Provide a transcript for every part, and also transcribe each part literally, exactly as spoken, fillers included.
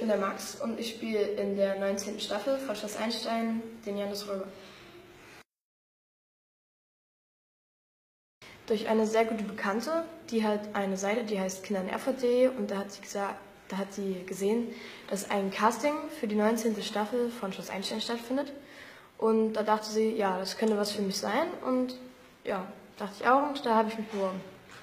bin der Max und ich spiele in der neunzehnten Staffel von Schloss Einstein den Janus Röber. Durch eine sehr gute Bekannte, die hat eine Seite, die heißt kinder in erfurt punkt de, und da hat sie gesagt, da hat sie gesehen, dass ein Casting für die neunzehnte Staffel von Schloss Einstein stattfindet. Und da dachte sie, ja, das könnte was für mich sein. Und ja, dachte ich auch, und da habe ich mich beworben.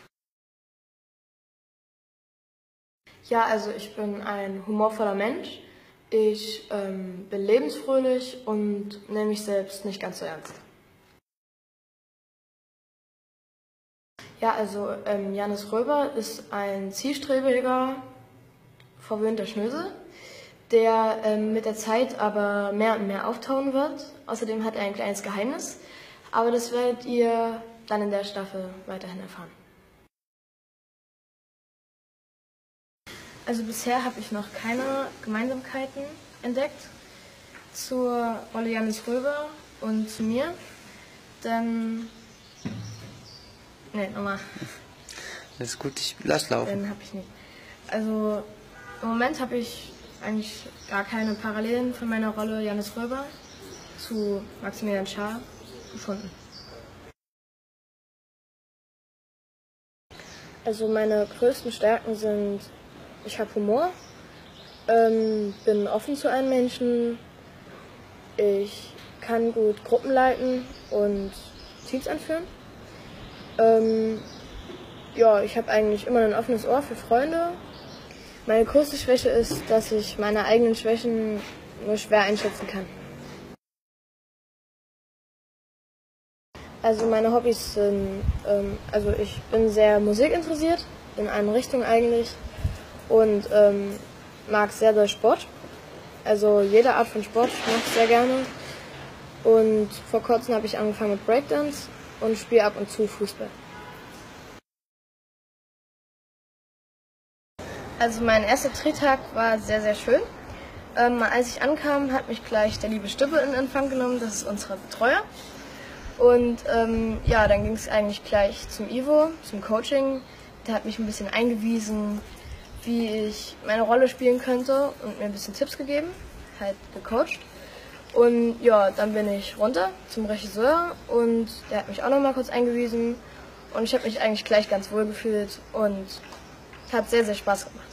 Ja, also ich bin ein humorvoller Mensch. Ich ähm, bin lebensfröhlich und nehme mich selbst nicht ganz so ernst. Ja, also ähm, Janus Röber ist ein zielstrebiger, verwöhnter Schnösel, der ähm, mit der Zeit aber mehr und mehr auftauen wird. Außerdem hat er ein kleines Geheimnis, aber das werdet ihr dann in der Staffel weiterhin erfahren. Also bisher habe ich noch keine Gemeinsamkeiten entdeckt zur Rolle Janus Röber und zu mir, denn... Ne, nochmal. Das ist gut, ich lass laufen. Dann habe ich nicht. Also im Moment habe ich eigentlich gar keine Parallelen von meiner Rolle Janus Röber zu Maximilian Schar gefunden. Also meine größten Stärken sind, ich habe Humor, ähm, bin offen zu einem Menschen, ich kann gut Gruppen leiten und Teams anführen. Ähm, ja, ich habe eigentlich immer ein offenes Ohr für Freunde. Meine größte Schwäche ist, dass ich meine eigenen Schwächen nur schwer einschätzen kann. Also meine Hobbys sind, ähm, also ich bin sehr musikinteressiert, in eine Richtung eigentlich, und ähm, mag sehr doll Sport. Also jede Art von Sport mache ich sehr gerne. Und vor kurzem habe ich angefangen mit Breakdance und spiele ab und zu Fußball. Also mein erster Drehtag war sehr, sehr schön. Ähm, als ich ankam, hat mich gleich der liebe Stüppe in Empfang genommen, das ist unser Betreuer. Und ähm, ja, dann ging es eigentlich gleich zum Ivo, zum Coaching. Der hat mich ein bisschen eingewiesen, wie ich meine Rolle spielen könnte und mir ein bisschen Tipps gegeben, halt gecoacht. Und ja, dann bin ich runter zum Regisseur und der hat mich auch noch mal kurz eingewiesen. Und ich habe mich eigentlich gleich ganz wohl gefühlt und hat sehr, sehr Spaß gemacht.